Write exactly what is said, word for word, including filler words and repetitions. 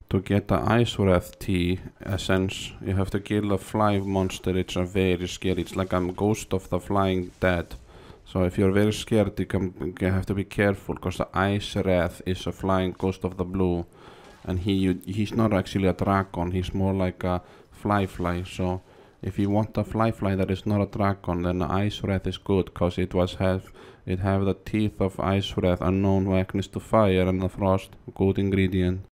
To get the Ice Wrath tea essence, you have to kill a fly monster. It's a very scary. It's like a ghost of the flying dead. So if you're very scared, you, can, you have to be careful, because the Ice Wrath is a flying ghost of the blue. And he you, he's not actually a dragon, he's more like a fly fly. So if you want a fly fly that is not a dragon, then the Ice Wrath is good, because it was have it have the teeth of Ice Wrath, unknown weakness to fire and the frost, good ingredient.